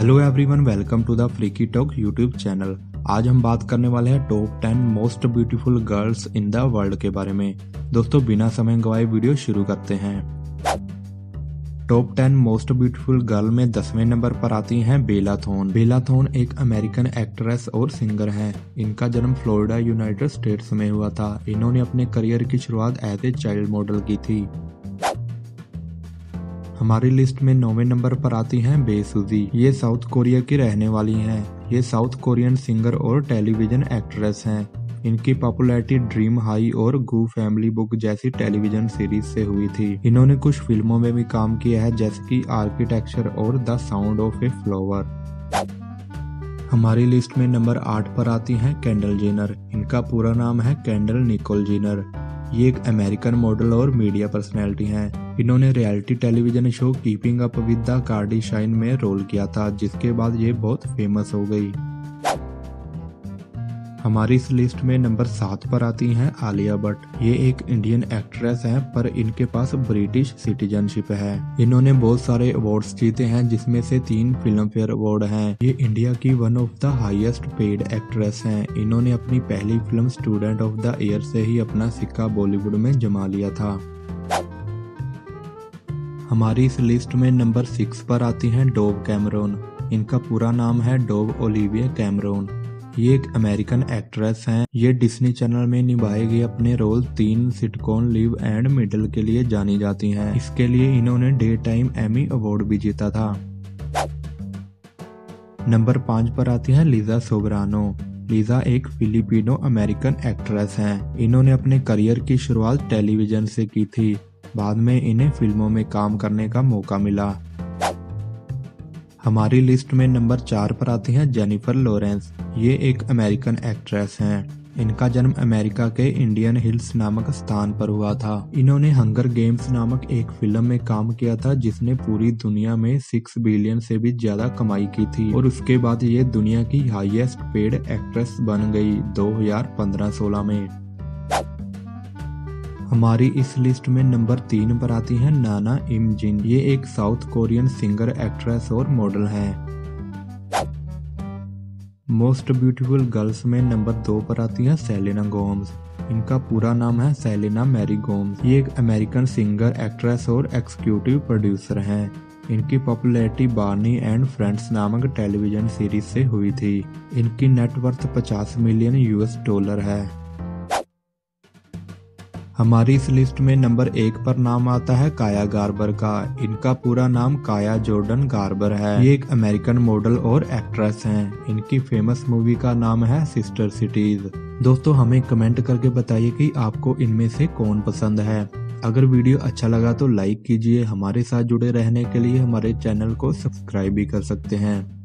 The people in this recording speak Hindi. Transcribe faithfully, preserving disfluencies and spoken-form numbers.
Hello everyone, welcome to the freaky talk YouTube channel. आज हम बात करने वाले हैं top ten most beautiful girls in the world के बारे में। दोस्तों बिना समय गवाए वीडियो शुरू करते हैं। Top ten most beautiful girl में दसवें नंबर पर आती हैं बेला थॉर्न। बेला थॉर्न एक अमेरिकन एक्ट्रेस और सिंगर हैं। इनका जन्म फ्लोरिडा, यूनाइटेड स्टेट्स में हुआ था। इन्होंने अपने करियर की शुरुआत एज ए चाइल्ड मॉडल की थी। हमारी लिस्ट में नौवें नंबर पर आती हैं बे सुजी। ये साउथ कोरिया की रहने वाली हैं। ये साउथ कोरियन सिंगर और टेलीविजन एक्ट्रेस हैं। इनकी पॉपुलैरिटी ड्रीम हाई और गू फैमिली बुक जैसी टेलीविजन सीरीज से हुई थी। इन्होंने कुछ फिल्मों में भी काम किया है, जैसे कि आर्किटेक्चर और the sound of a flower. हमारी लिस्ट में नंबर आठ पर आती हैं केंडल जेनर। इनका पूरा नाम है केंडल निकोल जेनर। ये एक अमेरिकन मॉडल और मीडिया पर्सनैलिटी हैं। इन्होंने reality television show keeping up with the Kardashian में रोल किया था, जिसके बाद ये बहुत फेमस हो गई। हमारी इस लिस्ट में नंबर सात पर आती हैं आलिया भट्ट। ये एक इंडियन एक्ट्रेस हैं, पर इनके पास ब्रिटिश सिटीजनशिप है। इन्होंने बहुत सारे अवार्ड्स जीते हैं, जिसमें से तीन फिल्म फेयर अवार्ड हैं। ये इंडिया की one of the highest paid actress हैं। इन्होंने अपनी पहली film student of the year से ही अपना सिक्का बॉलीवुड में जमा लिया था। हमारी इस लिस्ट में नंबर सिक्स पर आती हैं डोव कैमरॉन। इनका पूरा नाम है डोव ओलिविया कैमरॉन। ये एक अमेरिकन एक्ट्रेस हैं। ये डिज्नी चैनल में निभाए गए अपने रोल तीन सिटकॉम लिव एंड मिडल के लिए जानी जाती हैं। इसके लिए इन्होंने डे टाइम एमी अवार्ड भी जीता था। नंबर पाँच पर आती है लीजा सोबरानो। लीजा एक फिलिपिनो अमेरिकन एक्ट्रेस हैं। इन्होंने अपने करियर की शुरुआत टेलीविजन से की थी। बाद में इन्हें फिल्मों में काम करने का मौका मिला। हमारी लिस्ट में नंबर चार पर आती हैं जेनिफर लॉरेंस। ये एक अमेरिकन एक्ट्रेस हैं। इनका जन्म अमेरिका के इंडियन हिल्स नामक स्थान पर हुआ था। इन्होंने हंगर गेम्स नामक एक फिल्म में काम किया था, जिसने पूरी दुनिया में सिक्स बिलियन से भी ज्यादा कमाई की थी, और उसके बाद ये दुनिया की हाईएस्ट पेड एक्ट्रेस बन गई दो हज़ार पंद्रह सोलह में। हमारी इस लिस्ट में नंबर तीन पर आती है नाना इम जिन। ये एक साउथ कोरियन सिंगर, एक्ट्रेस और मॉडल हैं। मोस्ट ब्यूटीफुल गर्ल्स में नंबर दो पर आती है सेलेना गोम्स। इनका पूरा नाम है सेलेना मैरी गोम्स। ये एक अमेरिकन सिंगर, एक्ट्रेस और एग्जीक्यूटिव प्रोड्यूसर हैं। इनकी पॉपुलैरिटी बार्नी एंड फ्रेंड्स नामक टेलीविजन सीरीज से हुई थी। इनकी नेटवर्थ पचास मिलियन यूएस डॉलर है। हमारी इस लिस्ट में नंबर एक पर नाम आता है काया गार्बर का। इनका पूरा नाम काया जॉर्डन गार्बर है। ये एक अमेरिकन मॉडल और एक्ट्रेस हैं। इनकी फेमस मूवी का नाम है सिस्टर सिटीज। दोस्तों हमें कमेंट करके बताइए कि आपको इनमें से कौन पसंद है। अगर वीडियो अच्छा लगा तो लाइक कीजिए। हमारे साथ जुड़े रहने के लिए हमारे चैनल को सब्सक्राइब भी कर सकते हैं।